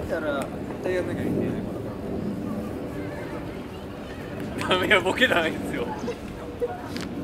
たら絶対やんなきゃいけないダメやボケないんですよ